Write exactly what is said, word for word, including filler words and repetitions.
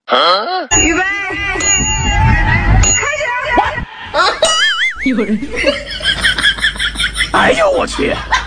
预备，开始。有人。哎呦我去！